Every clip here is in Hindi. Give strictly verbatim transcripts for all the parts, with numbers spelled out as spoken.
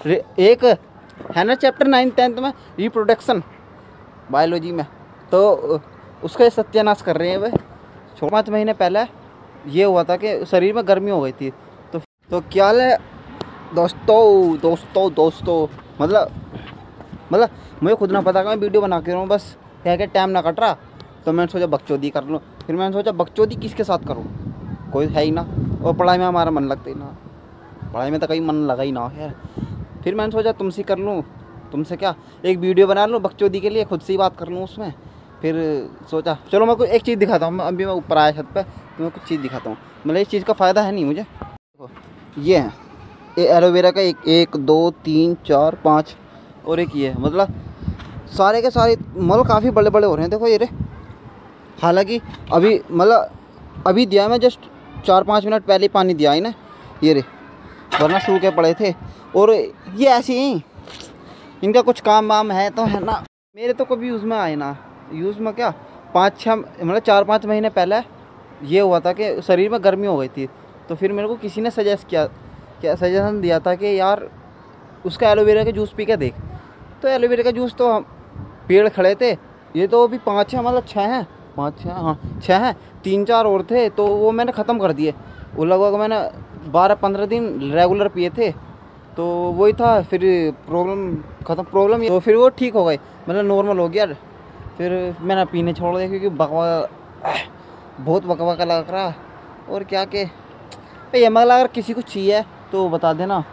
रे- एक है ना चैप्टर नाइन टेंथ में रिप्रोडक्शन बायोलॉजी में, तो उसका सत्यानाश कर रहे हैं वे। छः पाँच महीने पहले ये हुआ था कि शरीर में गर्मी हो गई थी। तो तो क्या है दोस्तों दोस्तों दोस्तों मतलब मतलब मुझे खुद ना पता कि मैं वीडियो बना के रहा हूँ, बस क्या क्या टाइम ना कट रहा, तो मैंने सोचा बकचोदी कर लूँ। फिर मैंने सोचा बकचोदी किसके साथ करूँ, कोई है ही ना, और पढ़ाई में हमारा मन लगता ही ना, पढ़ाई में तो कहीं मन लगा ही ना यार। फिर मैंने सोचा तुमसे कर लूँ, तुमसे क्या एक वीडियो बना लूँ बकचोदी के लिए, खुद से ही बात कर लूँ उसमें। फिर सोचा चलो मैं कोई एक चीज़ दिखाता हूँ, अभी मैं ऊपर आया छत पे तो मैं कुछ चीज़ दिखाता हूँ, मतलब इस चीज़ का फ़ायदा है नहीं मुझे। देखो ये है, ये एलोवेरा का एक एक दो तीन चार पाँच और एक ये है, मतलब सारे के सारे मतलब काफ़ी बड़े बड़े हो रहे हैं। देखो ये रे, हालांकि अभी मतलब अभी दिया मैं जस्ट चार पाँच मिनट पहले ही पानी दिया है ना, ये रे, वरना सूखे पड़े थे। और ये ऐसे ही इनका कुछ काम वाम है तो है ना, मेरे तो कभी यूज़ में आए ना, यूज़ में क्या पाँच छः मतलब चार पाँच महीने पहले ये हुआ था कि शरीर में गर्मी हो गई थी। तो फिर मेरे को किसी ने सजेस्ट किया, क्या सजेशन दिया था कि यार उसका एलोवेरा का जूस पी के देख। तो एलोवेरा का जूस तो हम पेड़ खड़े थे, ये तो अभी पाँच छः मतलब छः हैं, पाँच छः हाँ छः हैं, तीन चार और थे तो वो मैंने ख़त्म कर दिए। वो लगभग मैंने बारह पंद्रह दिन रेगुलर पिए थे, तो वही था। फिर प्रॉब्लम ख़त्म, प्रॉब्लम तो फिर वो ठीक हो गई, मतलब नॉर्मल हो गया। फिर मैंने पीने छोड़ दिया क्योंकि बकवा बहुत बकवा लग रहा। और क्या के भाई मतलब अगर किसी को चाहिए तो बता देना,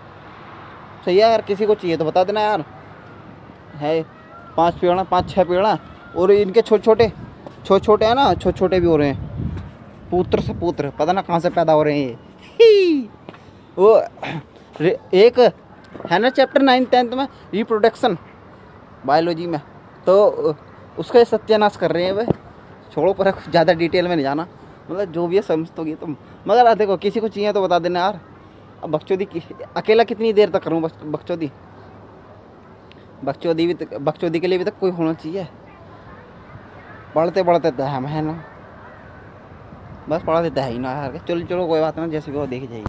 सही है, अगर किसी को चाहिए तो बता देना यार। है पांच पेड़ हैं, पाँच छः पेड़ हैं, और इनके छोटे छोटे छोटे छोटे हैं ना, छोटे छोटे भी हो रहे हैं, पुत्र से पुत्र पता ना कहाँ से पैदा हो रहे हैं ये। वो रे- एक है ना चैप्टर नाइन टेंथ में रिप्रोडक्शन बायोलॉजी में, तो उसका सत्यानाश कर रहे हैं वे। छोड़ो पर ज़्यादा डिटेल में नहीं जाना, मतलब जो भी है समझ तो गई तुम। मगर देखो किसी को चाहिए तो बता देना यार। अब बकचोदी की अकेला कितनी देर तक करूँ बस बकचोदी, बकचोदी भी बकचोदी के लिए भी तक कोई होना चाहिए। पढ़ते पढ़ते तो हम है ना, बस पढ़ा देता है ही ना यार। चलो चलो कोई बात ना, जैसे भी वो देखी जाएगी।